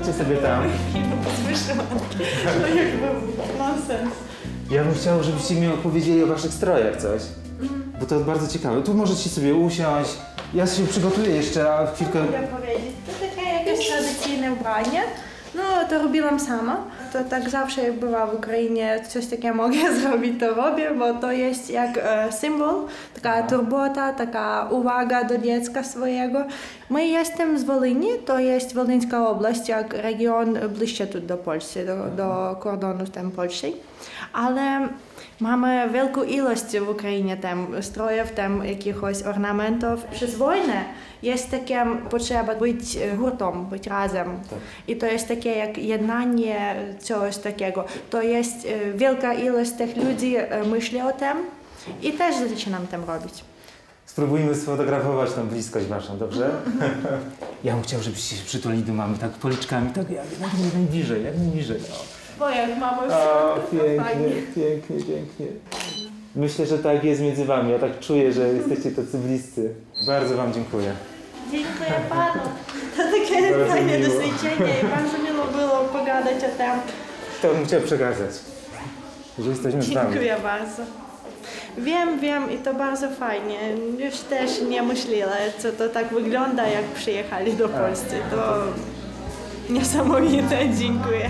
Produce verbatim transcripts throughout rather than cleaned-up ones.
Chodźcie sobie tam. Słyszałam. To jakby nonsens. Ja bym chciał, żebyście mi opowiedzieli o waszych strojach coś. Bo to bardzo ciekawe. Tu możecie sobie usiąść. Ja się przygotuję jeszcze, a chwilkę... Mogę powiedzieć, to takie jakieś tradycyjne ubranie. No, to robiłam sama. To tak zawsze jak była w Ukrainie, coś takiego mogę zrobić, to robię, bo to jest jak e, symbol, taka turbota, taka uwaga do dziecka swojego. My jestem z Wolyni, to jest Wolyńska oblast, jak region bliższy tu do Polski, do, do kordonu tam Polski. Ale mamy wielką ilość w Ukrainie tam strojów, tam jakichś ornamentów. Przez wojnę jest taka potrzeba być hurtą, być razem. Tak. I to jest takie jak jednanie, coś takiego. To jest wielka ilość tych ludzi myśli o tym i też zaczynam tam robić. Spróbujmy sfotografować tą bliskość waszą, dobrze? Ja bym chciał, żebyście się przytulili do mamy, tak policzkami, tak jak najbliżej, jak najbliżej. Bo jak mamy o, pięknie, pięknie, pięknie. Myślę, że tak jest między wami. Ja tak czuję, że jesteście tacy bliscy. Bardzo wam dziękuję. Dziękuję panu. To takie fajne doświadczenie i bardzo miło było pogadać o tym. To bym chciał przekazać, że jesteśmy z wami. Dziękuję bardzo. Wiem, wiem i to bardzo fajnie. Już też nie myślałam, co to tak wygląda, jak przyjechali do Polski. To niesamowite. Dziękuję.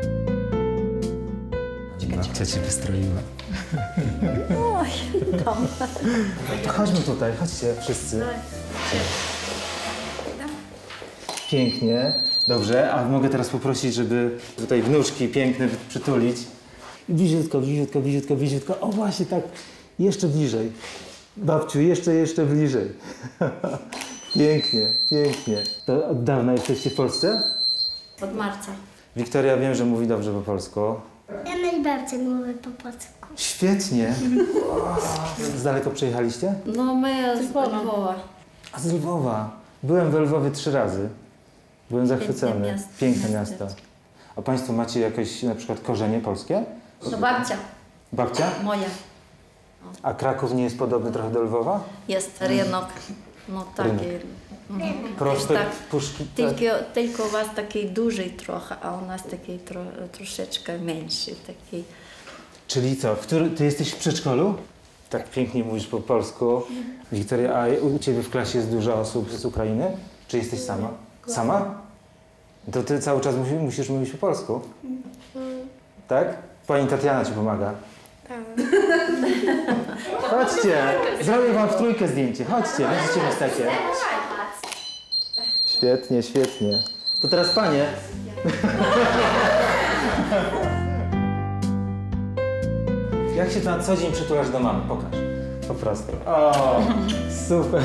Babcia cię wystroiła. Oj, tam. To chodźmy tutaj, chodźcie wszyscy. Pięknie, dobrze, a mogę teraz poprosić, żeby tutaj wnuczki piękne przytulić. Bliziutko, bliziutko, bliziutko, bliziutko. O właśnie tak, jeszcze bliżej. Babciu, jeszcze, jeszcze bliżej. Pięknie, pięknie. To od dawna jesteście w Polsce? Od marca. Wiktoria, wiem, że mówi dobrze po polsku. Ja najbardziej mówię po polsku. Świetnie. Z daleko przyjechaliście? No my z Lwowa. A z Lwowa. Byłem we Lwowie trzy razy. Byłem zachwycony. Piękne miasto. Piękne miasto. A państwo macie jakieś na przykład korzenie polskie? No babcia. Babcia? Moja. A Kraków nie jest podobny trochę do Lwowa? Jest rynek. No taki. Mhm. Proste tak. puszki. Tylko, tylko u was taki duży trochę, a u nas taki tro, troszeczkę mniejszy. Taki. Czyli co? Który, ty jesteś w przedszkolu? Tak pięknie mówisz po polsku. Wiktoria, a u ciebie w klasie jest dużo osób z Ukrainy? Czy jesteś sama? Sama? To ty cały czas musisz, musisz mówić po polsku? Tak? Pani Tatiana ci pomaga? Tak. Chodźcie, zrobię wam w trójkę zdjęcie. Chodźcie, będziecie mieć takie. Świetnie, świetnie. To teraz panie. Jak się na co dzień przytulasz do mamy? Pokaż. Po prostu. O, super.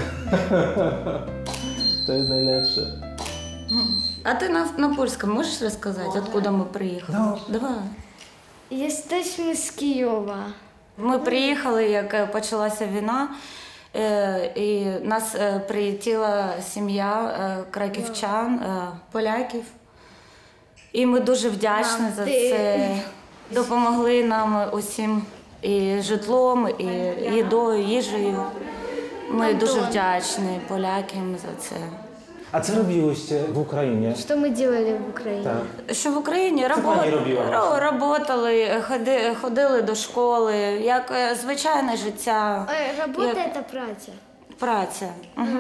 To jest najlepsze. А ты на, на польском можешь рассказать, откуда мы приехали? No. Давай. Jesteśmy z Kijowa. Ми приїхали, як почалася війна, е, і нас е, прилетіла сім'я е, краківчан, е, поляків. І ми дуже вдячні за це. Допомогли нам усім і житлом, і їдою, їжею. Ми дуже вдячні полякам за це. A co robiłyście w Ukrainie? Что мы делали в Украине? Tak. Що в Україні Це пані робила, власне? роботали, ходи, ходили до школи, як е, звичайне життя. Э, Работа Як это праця. праця. Угу.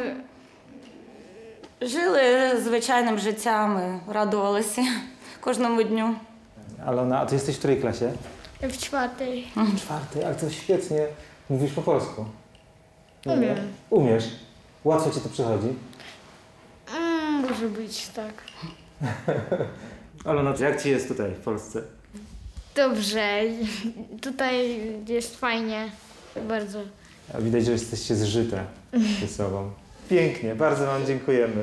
Жили звичайним життям, радувалися кожному дню. Alona, a ty jesteś w której klasie? W czwartej. Czwartej, ale to świetnie. Mówisz po polsku? Umiem. Umiesz? Łatwo ci to przychodzi? Mm, może być tak. Alona, jak ci jest tutaj w Polsce? Dobrze. Tutaj jest fajnie. Bardzo. A widać, że jesteście zżyte ze sobą. Pięknie, bardzo wam dziękujemy.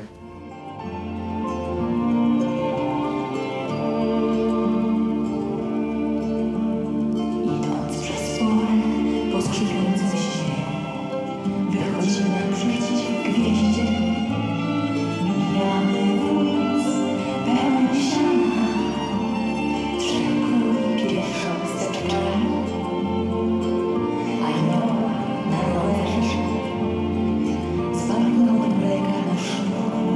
Idąc przez pole, poskrzypiąc ze śniegu, wychodzimy naprzeciw gwieździe. Mijamy wóz pełen siana, trzech króli pieszą steczają, a Janowa na rowerze z barwną od mleka na sznur.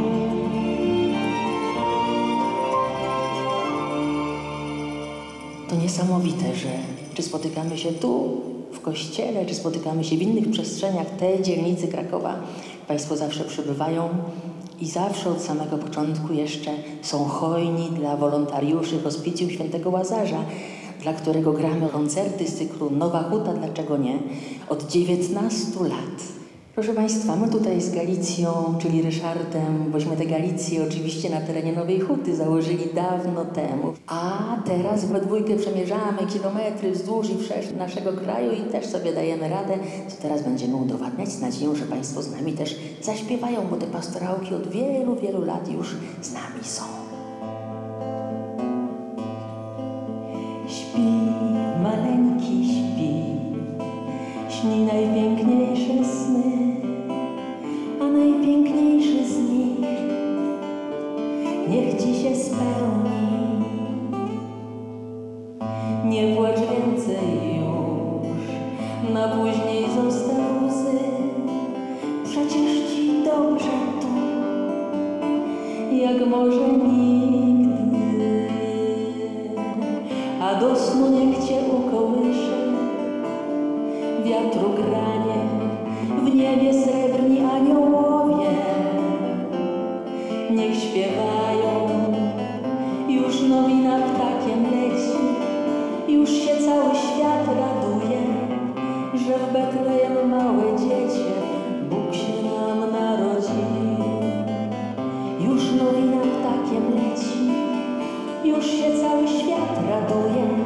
To niesamowite, że czy spotykamy się tu, w kościele, czy spotykamy się w innych przestrzeniach tej dzielnicy Krakowa, Państwo zawsze przybywają i zawsze od samego początku jeszcze są hojni dla wolontariuszy Hospicjum Świętego Łazarza, dla którego gramy koncerty z cyklu Nowa Huta, dlaczego nie, od dziewiętnastu lat. Proszę Państwa, my tutaj z Galicją, czyli Ryszardem, bośmy tę Galicję oczywiście na terenie Nowej Huty założyli dawno temu. A teraz we dwójkę przemierzamy kilometry wzdłuż i wszerz naszego kraju i też sobie dajemy radę, co teraz będziemy udowadniać z nadzieją, że Państwo z nami też zaśpiewają, bo te pastorałki od wielu, wielu lat już z nami są. Śpi, maleńki śpi, śni najpiękniejsze sny, a najpiękniejszy z nich niech Ci się spełni. Nie płacz więcej już, na później zostaw łzy, przecież Ci dobrze tu, jak może nigdy. A do snu niech Cię ukołysze wiatru granie, w niebie srebrni aniołowie niech śpiewają. Już nowina ptakiem leci, już się cały świat raduje, że w Betlejem małe dziecię Bóg się nam narodził. Już nowina ptakiem leci, już się cały świat raduje,